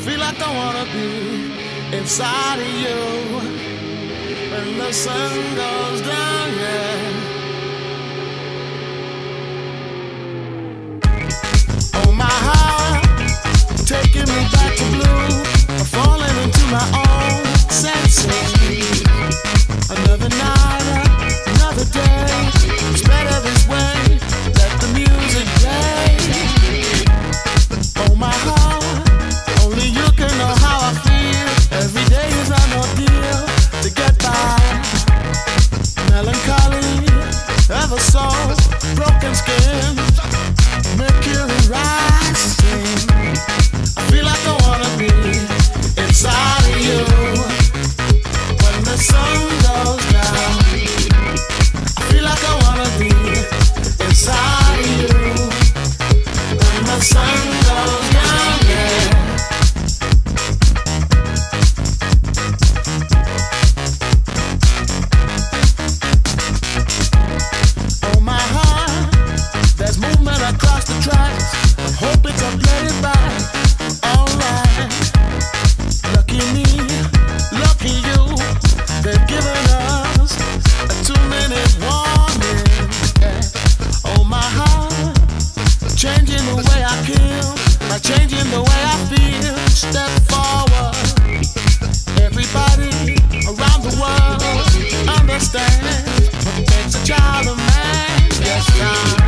feel like I wanna be inside of you when the sun goes down, yeah. Oh my heart, taking me back to blue, I'm falling into my own senses. Another night, another day, it's better this way, let the music play. Oh my heart, only you can know how I feel. Every day is an ordeal to get by. Melancholy, ever so broken skin, mercury rising. I feel like I wanna be inside of you when the sun goes down. I feel like I wanna be inside of you when the sun goes down, yeah. Oh my heart, there's movement across the tracks. I hope it's a playback. Alright, lucky me, lucky you. They've given us a 2-minute warning. Yeah. Oh my heart, changing the way I kill, by changing the way I feel. Step forward, everybody around the world understand what makes a child a man. Yes, now.